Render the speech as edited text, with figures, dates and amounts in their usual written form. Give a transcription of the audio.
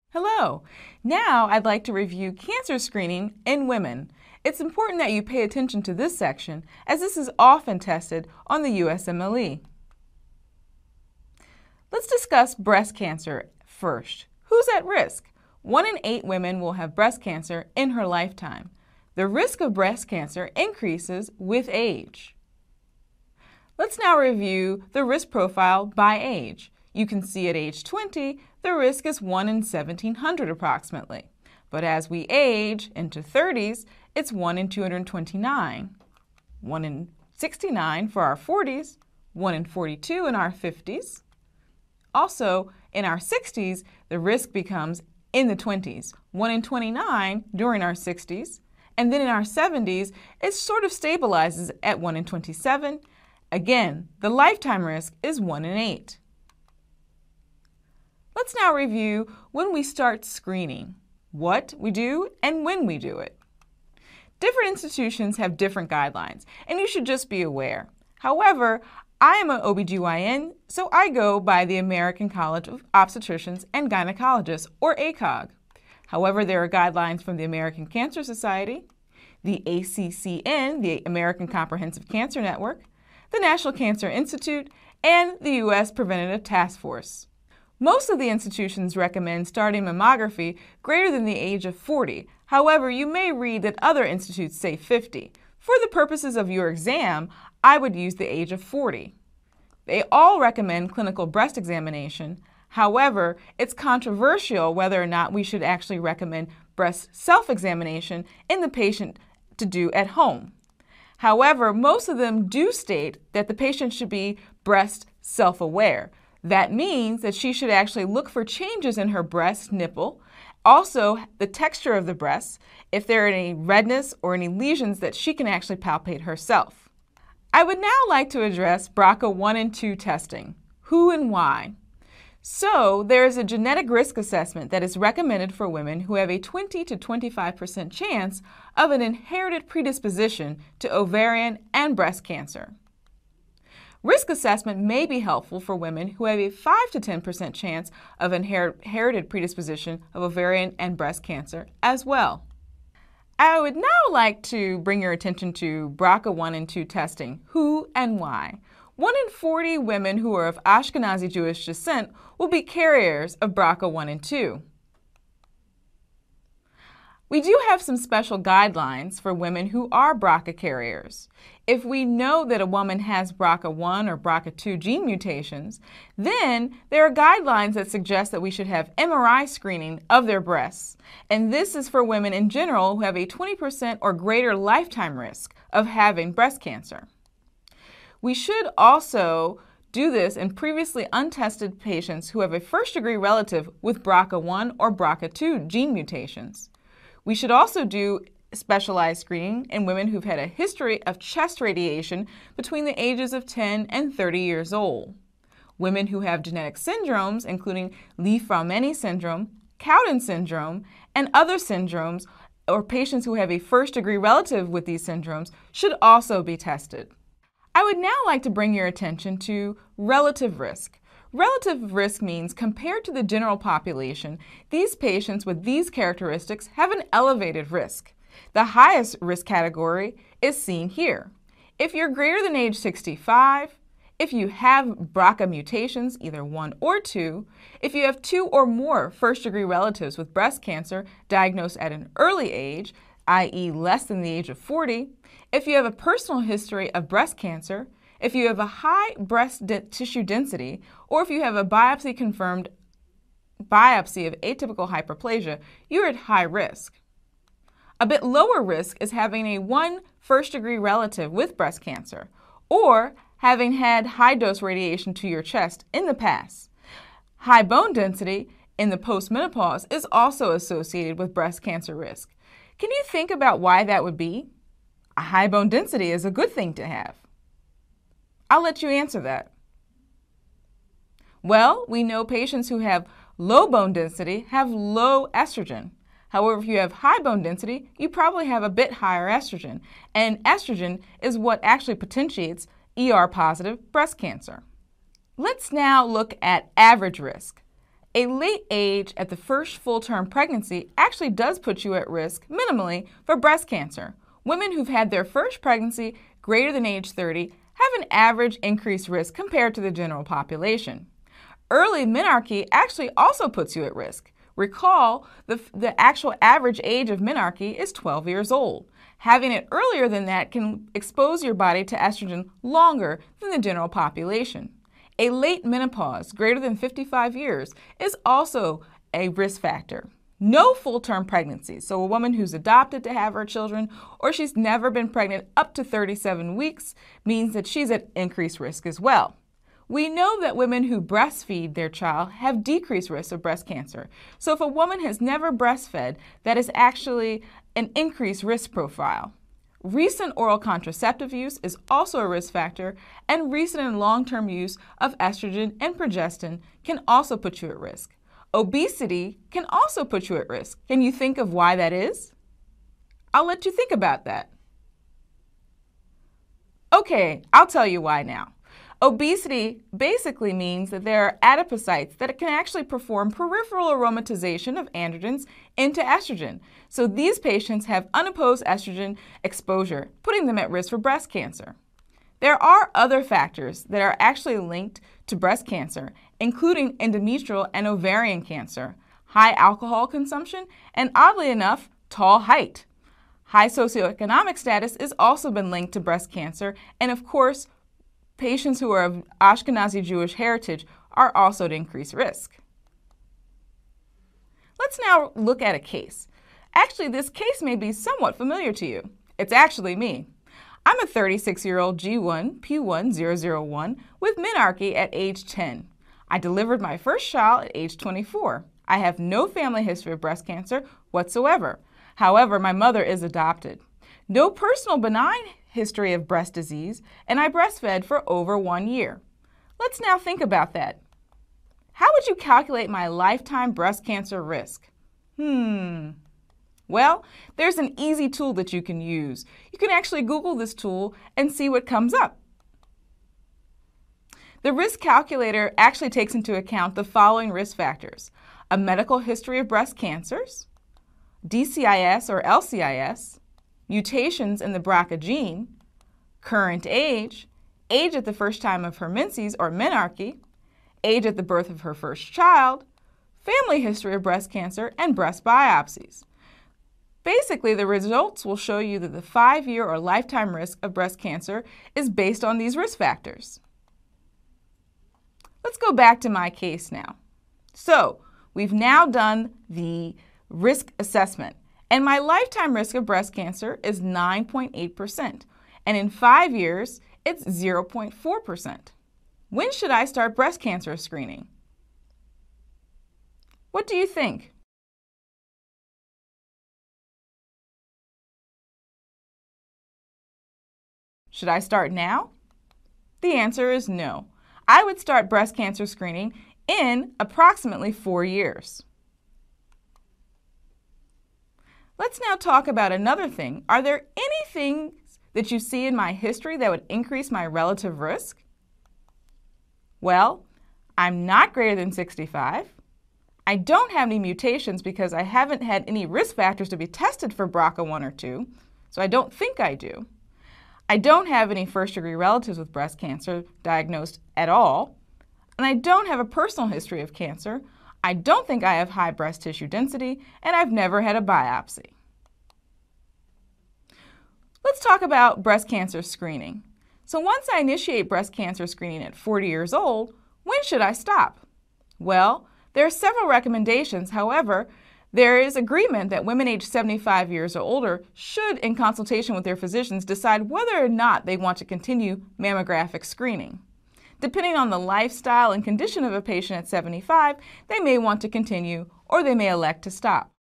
Hello! Now I'd like to review cancer screening in women. It's important that you pay attention to this section as this is often tested on the USMLE. Let's discuss breast cancer first. Who's at risk? 1 in 8 women will have breast cancer in her lifetime. The risk of breast cancer increases with age. Let's now review the risk profile by age. You can see at age 20, the risk is 1 in 1,700 approximately. But as we age into 30s, it's 1 in 229, 1 in 69 for our 40s, 1 in 42 in our 50s. Also, in our 60s, the risk becomes in the 20s, 1 in 29 during our 60s, and then in our 70s, it sort of stabilizes at 1 in 27. Again, the lifetime risk is 1 in 8. Let's now review when we start screening, what we do and when we do it. Different institutions have different guidelines, and you should just be aware. However, I am an OBGYN, so I go by the American College of Obstetricians and Gynecologists, or ACOG. However, there are guidelines from the American Cancer Society, the ACCN, the American Comprehensive Cancer Network, the National Cancer Institute, and the U.S. Preventative Task Force. Most of the institutions recommend starting mammography greater than the age of 40. However, you may read that other institutes say 50. For the purposes of your exam, I would use the age of 40. They all recommend clinical breast examination. However, it's controversial whether or not we should actually recommend breast self-examination in the patient to do at home. However, most of them do state that the patient should be breast self-aware. That means that she should actually look for changes in her breast nipple, also the texture of the breasts, if there are any redness or any lesions that she can actually palpate herself. I would now like to address BRCA1 and 2 testing. Who and why? So, there is a genetic risk assessment that is recommended for women who have a 20 to 25% chance of an inherited predisposition to ovarian and breast cancer. Risk assessment may be helpful for women who have a 5 to 10% chance of inherited predisposition of ovarian and breast cancer as well. I would now like to bring your attention to BRCA1 and 2 testing, who and why. 1 in 40 women who are of Ashkenazi Jewish descent will be carriers of BRCA1 and 2. We do have some special guidelines for women who are BRCA carriers. If we know that a woman has BRCA1 or BRCA2 gene mutations, then there are guidelines that suggest that we should have MRI screening of their breasts. And this is for women in general who have a 20% or greater lifetime risk of having breast cancer. We should also do this in previously untested patients who have a first-degree relative with BRCA1 or BRCA2 gene mutations. We should also do specialized screening in women who've had a history of chest radiation between the ages of 10 and 30 years old. Women who have genetic syndromes, including Li-Fraumeni syndrome, Cowden syndrome, and other syndromes, or patients who have a first-degree relative with these syndromes, should also be tested. I would now like to bring your attention to relative risk. Relative risk means compared to the general population, these patients with these characteristics have an elevated risk. The highest risk category is seen here. If you're greater than age 65, if you have BRCA mutations, either 1 or 2, if you have 2 or more first-degree relatives with breast cancer diagnosed at an early age, i.e. less than the age of 40, if you have a personal history of breast cancer, if you have a high breast tissue density, or if you have a biopsy-confirmed biopsy of atypical hyperplasia, you're at high risk. A bit lower risk is having a 1 first-degree relative with breast cancer, or having had high-dose radiation to your chest in the past. High bone density in the postmenopause is also associated with breast cancer risk. Can you think about why that would be? A high bone density is a good thing to have. I'll let you answer that. Well, we know patients who have low bone density have low estrogen. However, if you have high bone density, you probably have a bit higher estrogen. And estrogen is what actually potentiates ER-positive breast cancer. Let's now look at average risk. A late age at the first full-term pregnancy actually does put you at risk, minimally, for breast cancer. Women who've had their first pregnancy greater than age 30 have an average increased risk compared to the general population. Early menarche actually also puts you at risk. Recall, the actual average age of menarche is 12 years old. Having it earlier than that can expose your body to estrogen longer than the general population. A late menopause, greater than 55 years, is also a risk factor. No full-term pregnancies, so a woman who's adopted to have her children or she's never been pregnant up to 37 weeks means that she's at increased risk as well. We know that women who breastfeed their child have decreased risk of breast cancer. So if a woman has never breastfed, that is actually an increased risk profile. Recent oral contraceptive use is also a risk factor, and recent and long-term use of estrogen and progestin can also put you at risk. Obesity can also put you at risk. Can you think of why that is? I'll let you think about that. Okay, I'll tell you why now. Obesity basically means that there are adipocytes that can actually perform peripheral aromatization of androgens into estrogen. So these patients have unopposed estrogen exposure, putting them at risk for breast cancer. There are other factors that are actually linked to breast cancer, including endometrial and ovarian cancer, high alcohol consumption, and oddly enough, tall height. High socioeconomic status has also been linked to breast cancer, and of course, patients who are of Ashkenazi Jewish heritage are also at increased risk. Let's now look at a case. Actually, this case may be somewhat familiar to you. It's actually me. I'm a 36-year-old G1 P1001 with menarche at age 10. I delivered my first child at age 24. I have no family history of breast cancer whatsoever. However, my mother is adopted. No personal benign history of breast disease, and I breastfed for over 1 year. Let's now think about that. How would you calculate my lifetime breast cancer risk? Well, there's an easy tool that you can use. You can actually Google this tool and see what comes up. The risk calculator actually takes into account the following risk factors: a medical history of breast cancers, DCIS or LCIS, mutations in the BRCA gene, current age, age at the first time of her menses or menarche, age at the birth of her first child, family history of breast cancer, and breast biopsies. Basically, the results will show you that the 5-year or lifetime risk of breast cancer is based on these risk factors. Let's go back to my case now. So, we've now done the risk assessment, and my lifetime risk of breast cancer is 9.8%, and in 5 years, it's 0.4%. When should I start breast cancer screening? What do you think? Should I start now? The answer is no. I would start breast cancer screening in approximately 4 years. Let's now talk about another thing. Are there any things that you see in my history that would increase my relative risk? Well, I'm not greater than 65. I don't have any mutations because I haven't had any risk factors to be tested for BRCA1 or 2, so I don't think I do. I don't have any first-degree relatives with breast cancer diagnosed at all, and I don't have a personal history of cancer. I don't think I have high breast tissue density, and I've never had a biopsy. Let's talk about breast cancer screening. So once I initiate breast cancer screening at 40 years old, when should I stop? Well, there are several recommendations. However, there is agreement that women aged 75 years or older should, in consultation with their physicians, decide whether or not they want to continue mammographic screening. Depending on the lifestyle and condition of a patient at 75, they may want to continue or they may elect to stop.